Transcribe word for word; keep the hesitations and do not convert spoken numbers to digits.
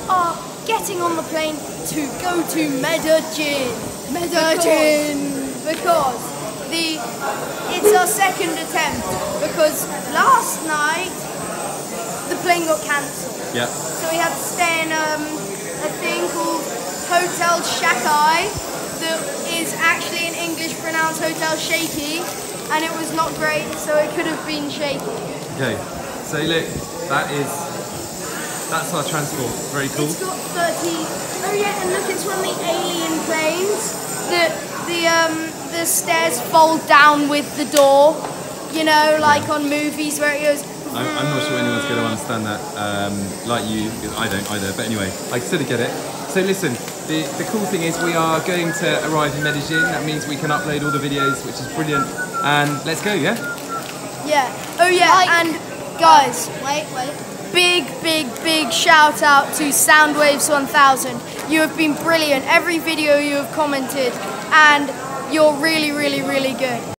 are getting on the plane to go to Medellin. Medellin! Because the it's our second attempt, because last night the plane got cancelled. Yeah. So we had to stay in um, a thing called Hotel Shakai, that is actually in English pronounced Hotel Shaky, and it was not great, so it could have been shaky. Okay, so look, that is, that's our transport, very cool. It's got thirty, oh yeah, and look, it's one of the alien planes, that the, um, the stairs fold down with the door, you know, like on movies where it goes. I'm, I'm not sure anyone's going to understand that, um, like you, because I don't either, but anyway, I sort of get it. So listen, the, the cool thing is we are going to arrive in Medellin. That means we can upload all the videos, which is brilliant. And let's go, yeah? Yeah. Oh yeah, like, and guys, wait, wait. Big, big, big shout out to Soundwaves one thousand. You have been brilliant. Every video you have commented, and you're really, really, really good.